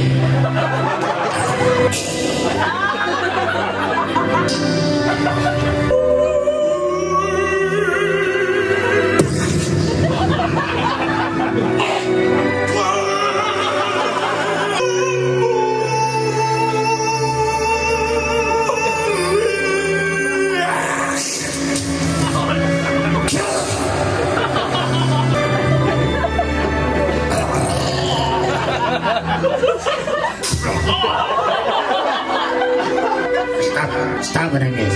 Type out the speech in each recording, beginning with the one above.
Stop with this.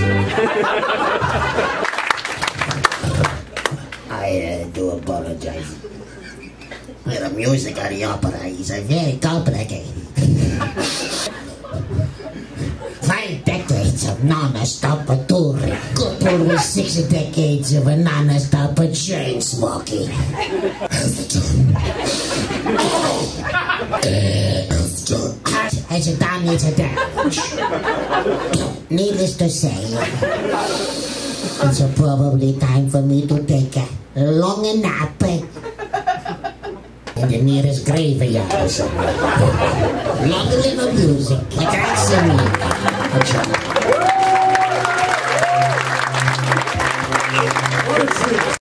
I do apologize. The music of the opera is very complicated. 5 decades of non-stop touring, coupled with 6 decades of non-stop chain smoking. Has done its damage. Needless to say, it's probably time for me to take a long nap in the nearest graveyard or somewhere. Long live music, like I sing.